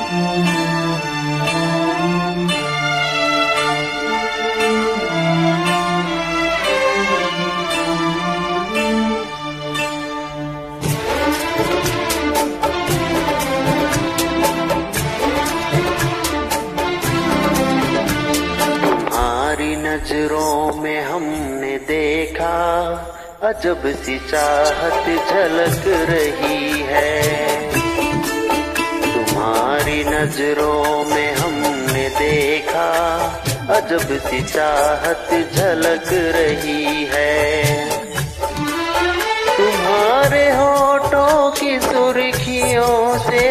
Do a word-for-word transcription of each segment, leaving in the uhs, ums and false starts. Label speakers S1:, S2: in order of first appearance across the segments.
S1: नजरों में हमने देखा अजब सी चाहत झलक रही है। तुम्हारी नजरों में हमने देखा अजब सी चाहत झलक रही है। तुम्हारे होठों की सुर्खियों से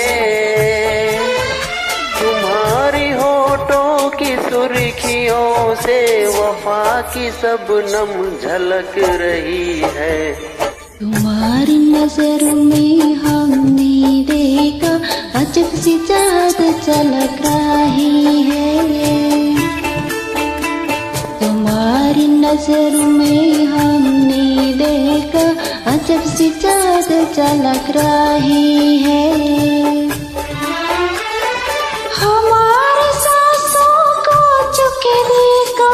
S1: तुम्हारी होठों की सुर्खियों से वफा की सबनम झलक रही है।
S2: तुम्हारी नजरों में हमने देखा अजब सी चाहत झलक रही है। तुम्हारी नजरों में हमने देखा अजब सी चाहत झलक रही है। हमारे सांसों को चुके देखा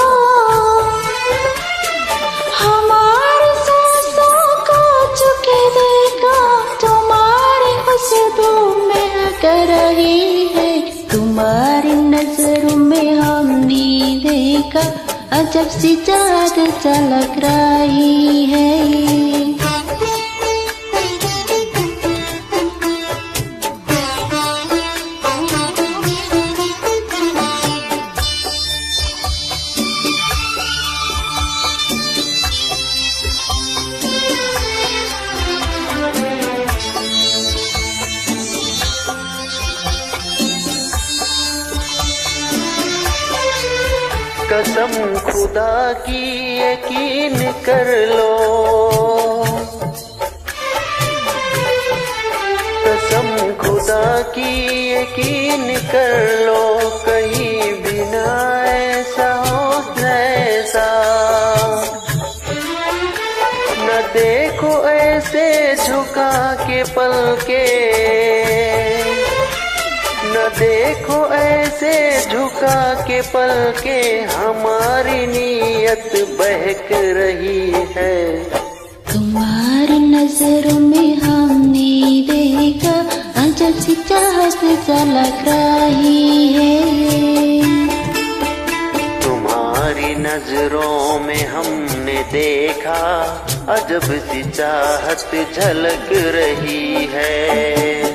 S2: हमारे सांसों को चुके देखा तुम्हारी खुशबू में आकर रही है। तुम्हारी नजरों में हमने देखा अजब सी चाहत झलक रही है।
S1: कसम खुदा की यकीन कर लो, कसम खुदा की यकीन कर लो, कहीं भी ना ऐसा हो ऐसा न देखो ऐसे झुका के पल के, न देखो ऐसे झुका के पल के हमारी नीयत बहक रही है।
S2: तुम्हारी नजरों में हमने देखा अजब सी चाहत झलक रही है।
S1: तुम्हारी नजरों में हमने देखा अजब सी चाहत झलक रही है।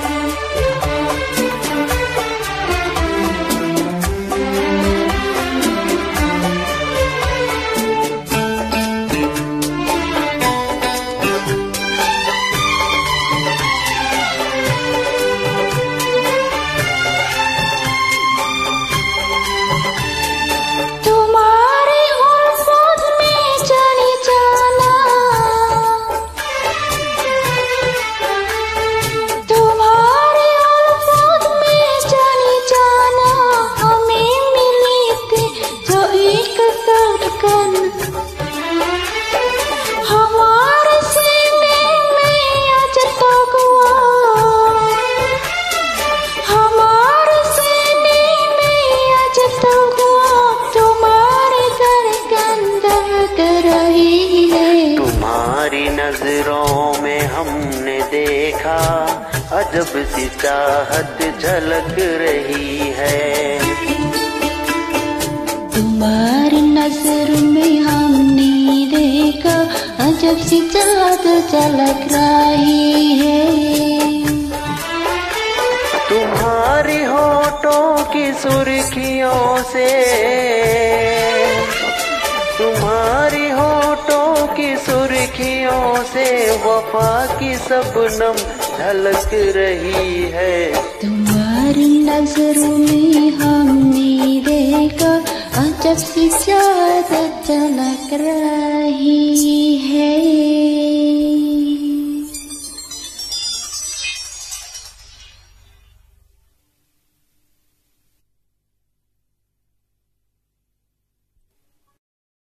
S1: नजरों में हमने देखा अजब सी चाहत झलक रही है।
S2: तुम्हारी नजरों में हमने देखा अजब सी चाहत झलक रही है।
S1: तुम्हारी होठों की सुर्खियों से तुम्हारी होठों की सुर्खियों से वफा की सबनम झलक रही है।
S2: तुम्हारी नजरों में हमने देखा अजब सी चाहत झलक रही है।